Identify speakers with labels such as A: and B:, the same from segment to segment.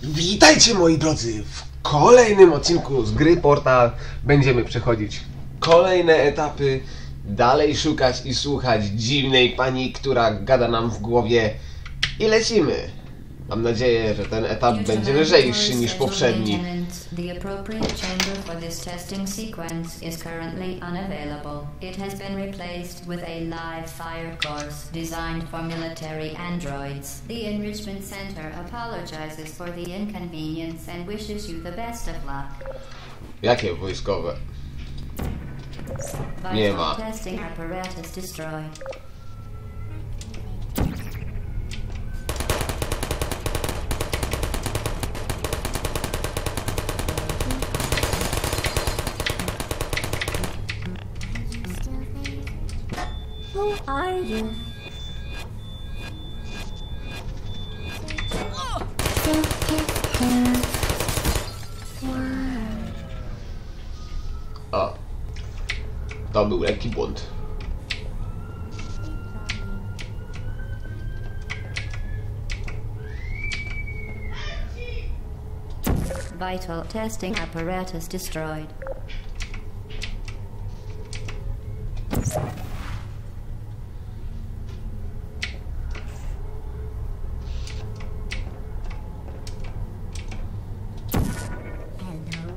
A: Witajcie moi drodzy! W kolejnym odcinku z gry Portal będziemy przechodzić kolejne etapy, dalej szukać i słuchać dziwnej pani, która gada nam w głowie i lecimy! Mam nadzieję, że ten etap będzie lżejszy niż poprzedni.
B: The appropriate chamber for this testing sequence is currently unavailable. It has been replaced with a live fire course designed for military androids. The Enrichment Center apologizes for the inconvenience and wishes you the best of luck.
A: Jakie wojskowe? Nie ma.
B: Vital testing apparatus destroyed.
C: Who are you?
A: O, to był lekki błąd.
B: Vital testing apparatus destroyed.
C: Hello.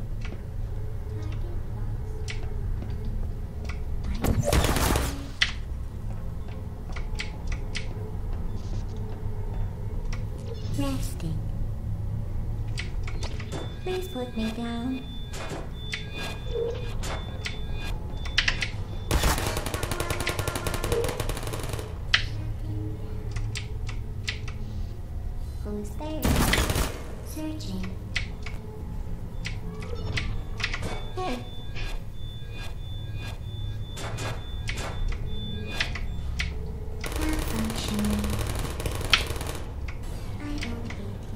C: Resting. Please put me down. Who's there? Searching. Hey. Malfunctioning. I don't get you.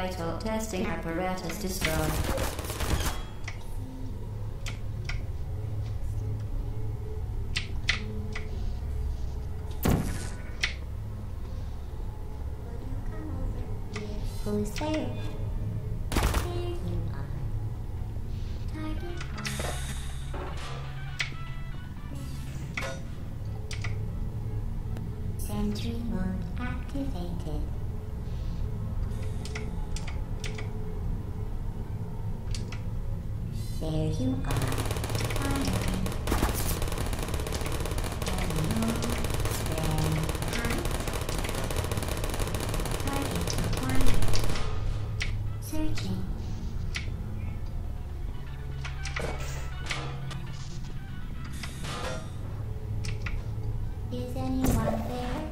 B: vital testing apparatus destroyed.
C: Who's there? There you are. Target on. Sentry mode activated. There you are. Firing. Target acquired. Searching. Is anyone there?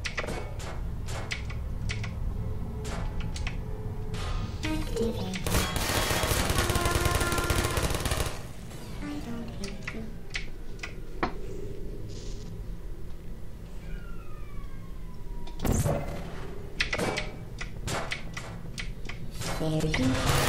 C: Activate. I don't hate you. There you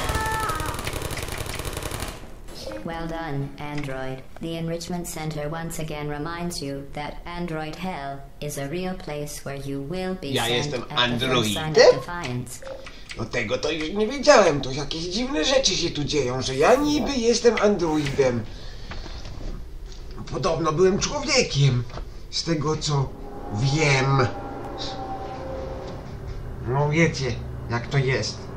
B: Well done, Android. The Enrichment Center once again reminds you that Android Hell is a real place where you will be
A: Ja
B: sent
A: jestem
B: at the first sign of
A: androidem?
B: defiance.
A: No tego to już nie wiedziałem, to jakieś dziwne rzeczy się tu dzieją, że ja niby jestem androidem. Podobno byłem człowiekiem, z tego co wiem. No wiecie, jak to jest.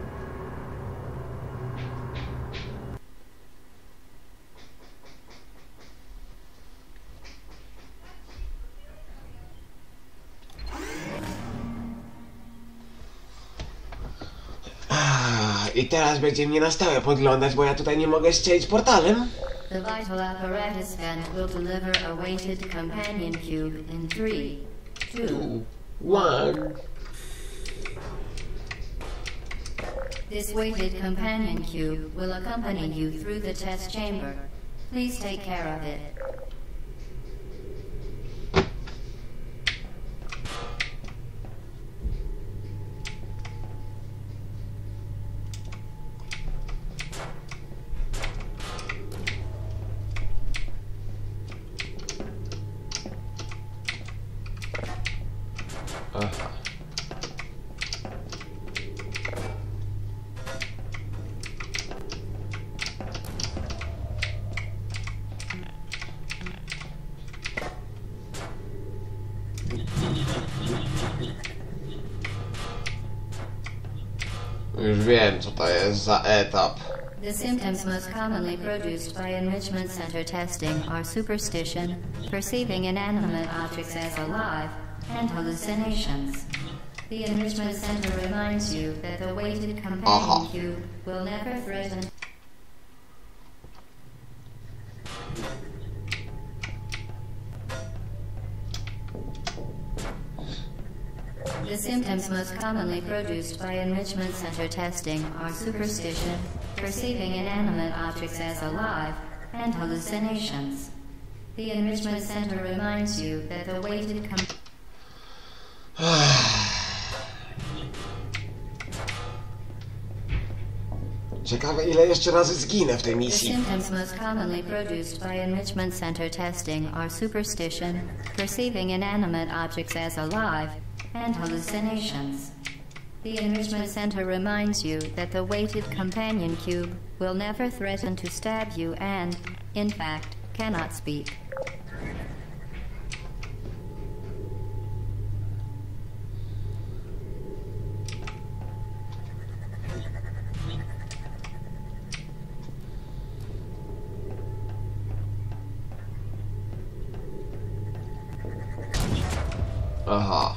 A: I teraz będzie mnie na stałe podglądać, bo ja tutaj nie mogę strzelić portalem.
B: The vital apparatus vent will deliver a weighted companion cube in 3, 2.
A: One.
B: This weighted companion cube will accompany you through the test chamber. Please take care of it.
A: Aha. Już wiem, co to jest za etap.
B: The symptoms most commonly produced by enrichment center testing are superstition, perceiving inanimate objects as alive, and hallucinations. The enrichment center reminds you that the weighted companion cube will never threaten. The symptoms most commonly produced by enrichment center testing are superstition, perceiving inanimate objects as alive, and hallucinations. The enrichment center reminds you that the weighted
A: Ciekawe, ile jeszcze razy zginę w tej
B: The
A: misji.
B: symptoms most commonly produced by enrichment center testing are superstition, perceiving inanimate objects as alive, and hallucinations. The enrichment center reminds you that the weighted companion cube will never threaten to stab you and, in fact, cannot speak.
A: Aha.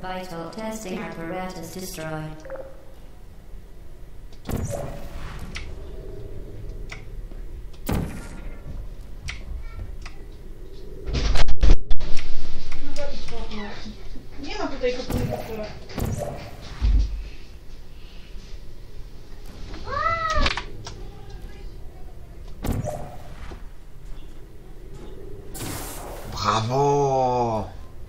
B: Vital testing apparatus destroyed.
D: No daj spokój. Nie ma tutaj komunikatora.
A: Brawo!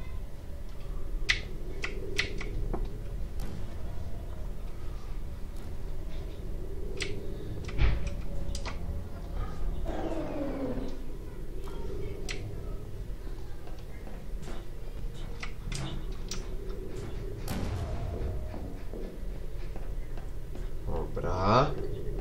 A: Dobra.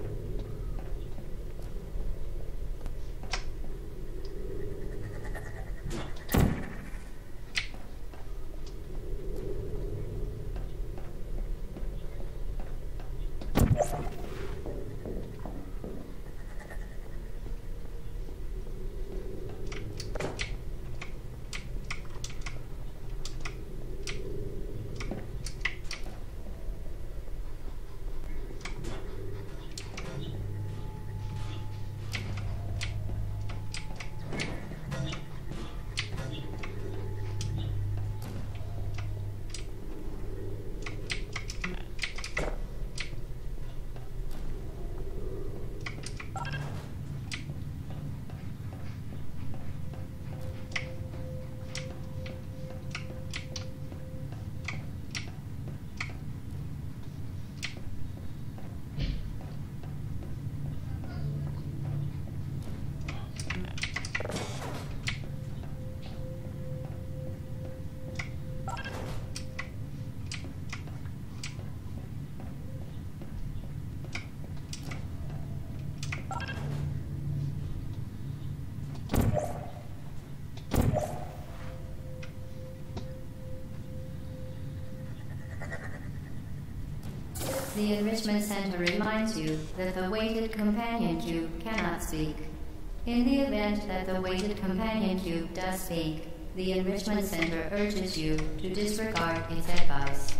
B: The Enrichment Center reminds you that the weighted companion cube cannot speak. In the event that the weighted companion cube does speak, the Enrichment Center urges you to disregard its advice.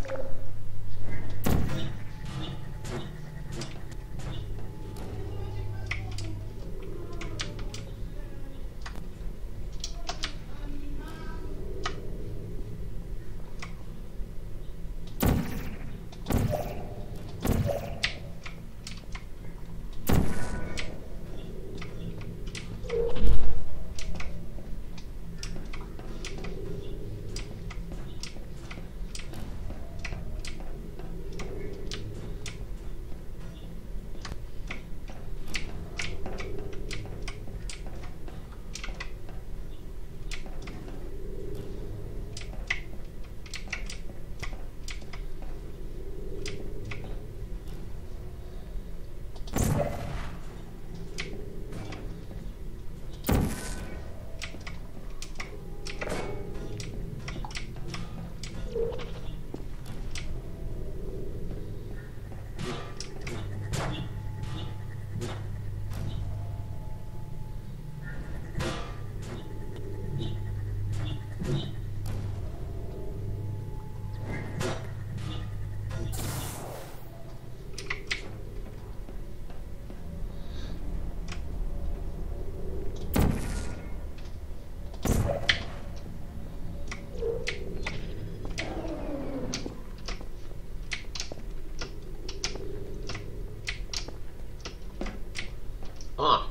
A: A.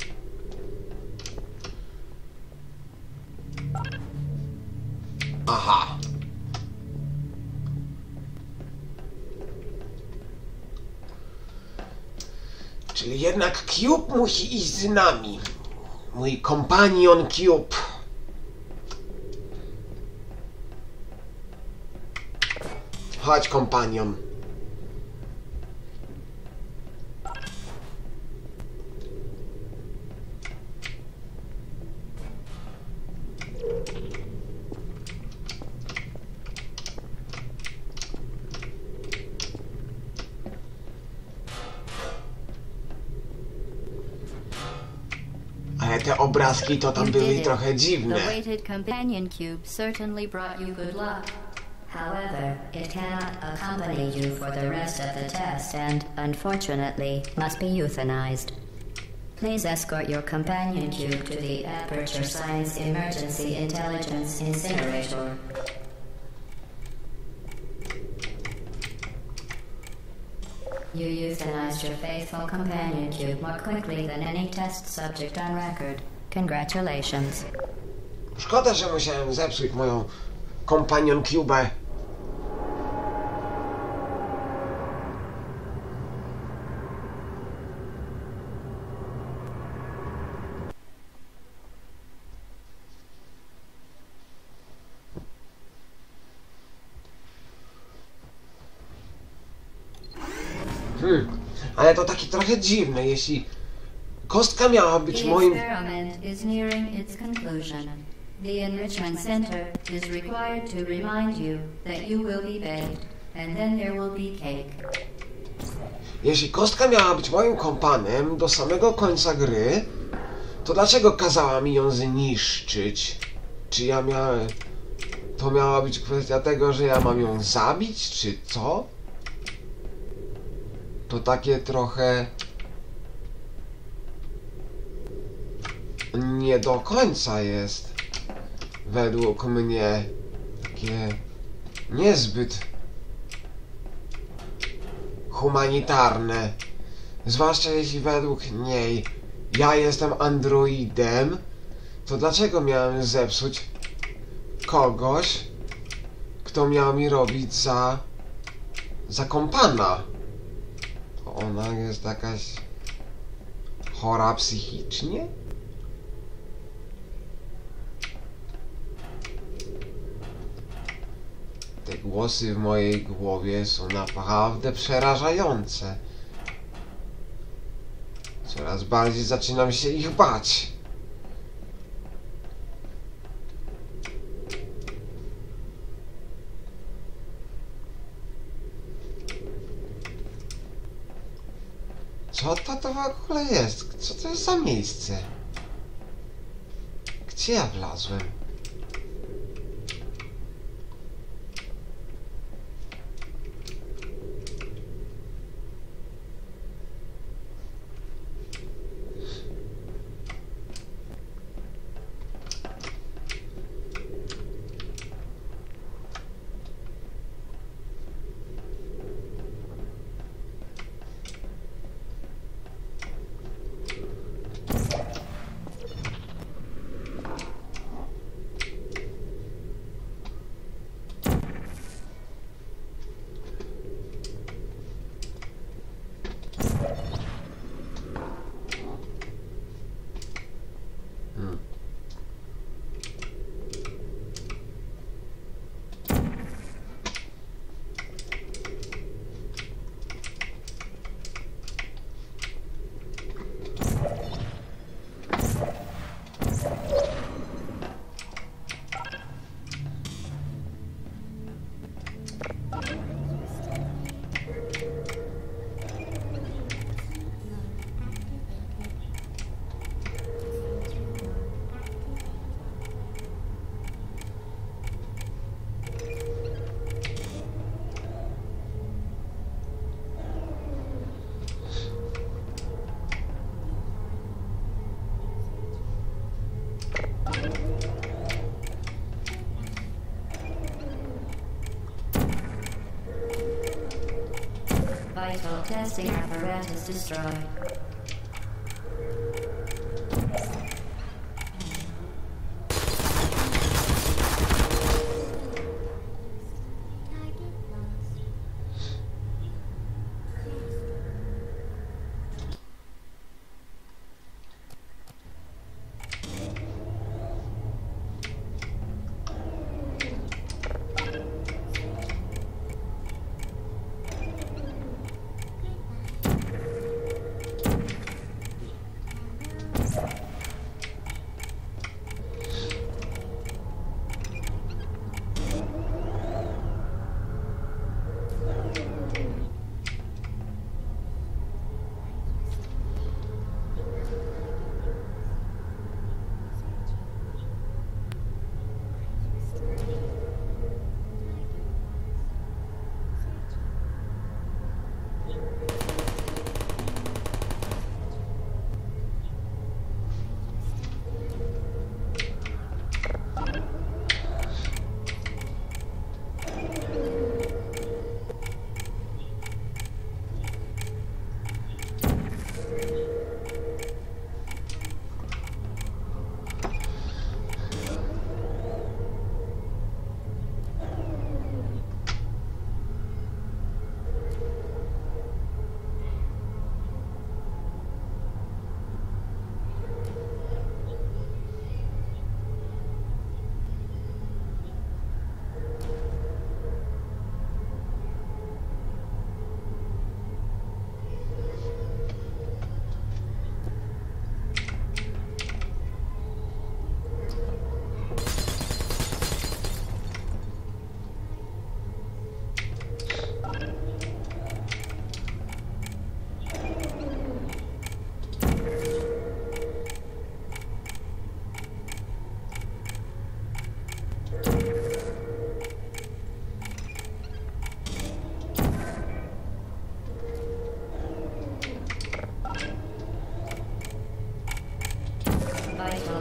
A: Aha. Czyli jednak Cube musi iść z nami. Mój kompanion Cube. Chodź, kompanion. Ale te obrazki to tam
B: You
A: były
B: did it.
A: trochę
B: The
A: dziwne.
B: weighted companion cube certainly brought you good luck. However, it cannot accompany you for the rest of the test and, unfortunately, must be euthanized. Please escort your companion cube to the Aperture Science Emergency Intelligence Incinerator. You euthanized your faithful companion cube more quickly than any test subject on record. Congratulations.
A: Szkoda, że musiałem zepsuć moją Companion Cube. Ale to takie trochę dziwne, jeśli kostka miała być
B: The
A: moim...
B: experiment is nearing its conclusion. The Enrichment Center is required to remind you that you will be baked, and then there will be cake.
A: Jeśli kostka miała być moim kompanem do samego końca gry, to dlaczego kazała mi ją zniszczyć? Czy ja miałem... To miała być kwestia tego, że ja mam ją zabić, czy co? To takie trochę... nie do końca jest. Według mnie takie niezbyt humanitarne. Zwłaszcza jeśli według niej ja jestem androidem, to dlaczego miałem zepsuć kogoś, kto miał mi robić za kompana? To ona jest jakaś chora psychicznie? Te głosy w mojej głowie są naprawdę przerażające. Coraz bardziej zaczynam się ich bać. Co to w ogóle jest? Co to jest za miejsce? Gdzie ja wlazłem?
B: Vital testing apparatus destroyed.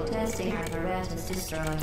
B: Testing apparatus destroyed.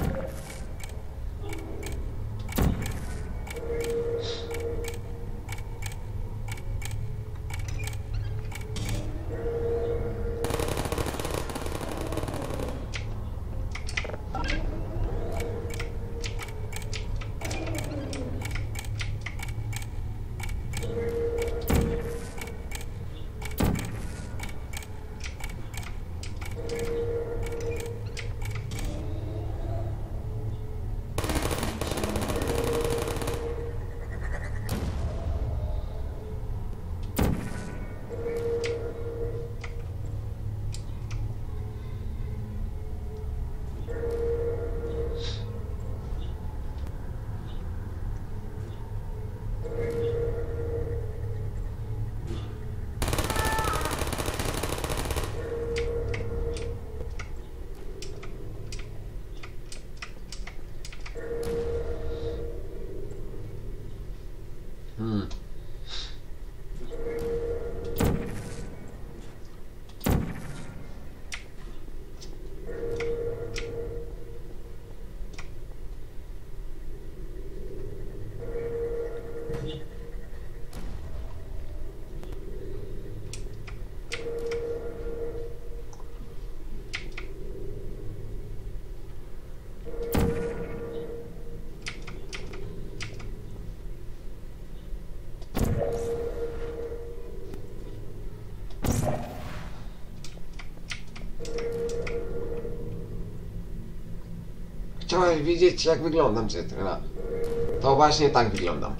A: Chciałeś widzieć, jak wyglądam, Cytryna. To właśnie tak wyglądam.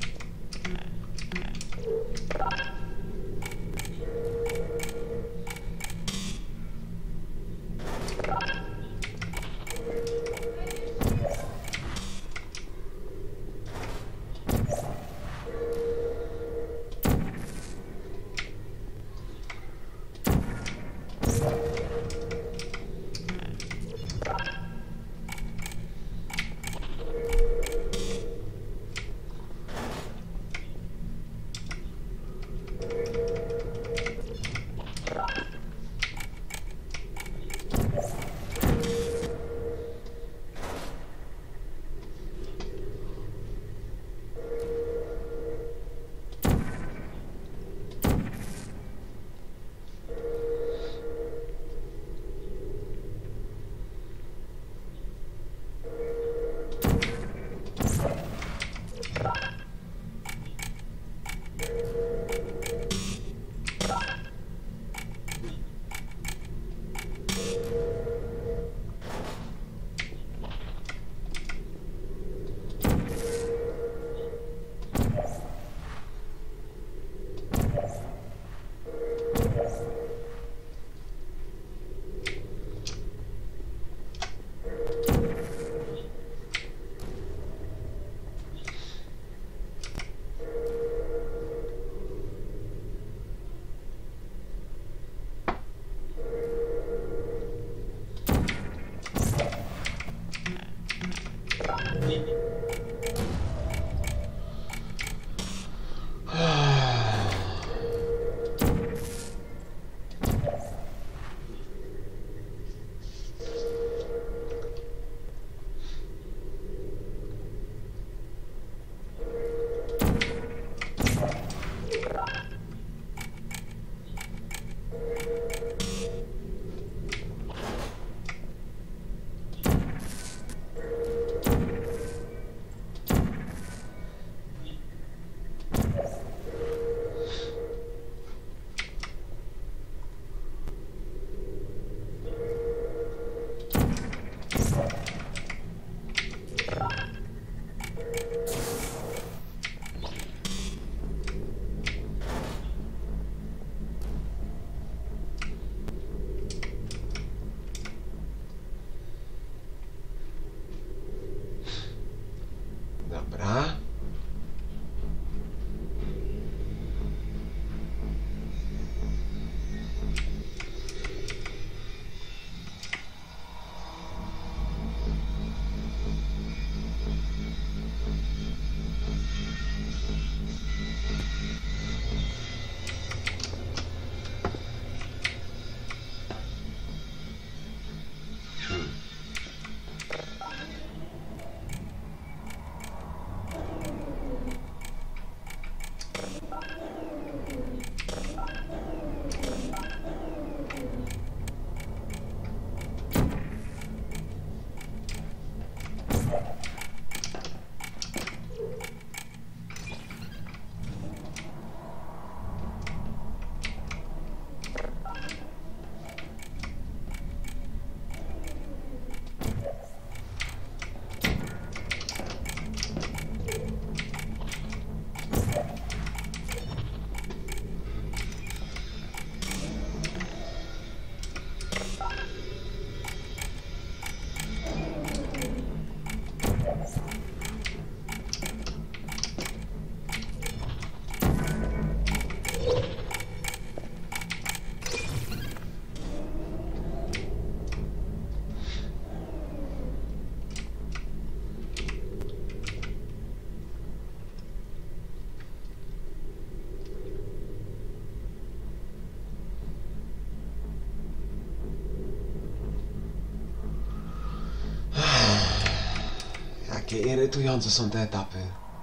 A: Jakie irytujące są te etapy.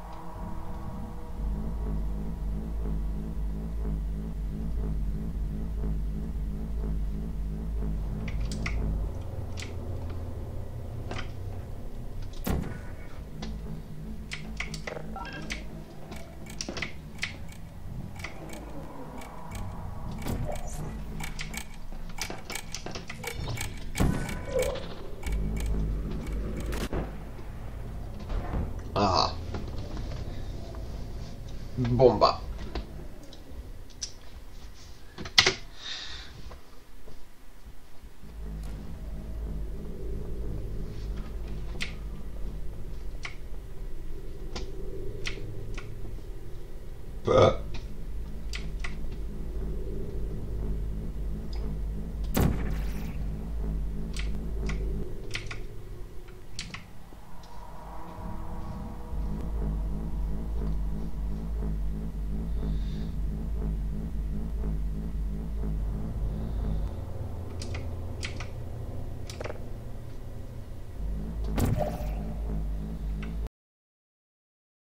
A: Aha. Bomba. P.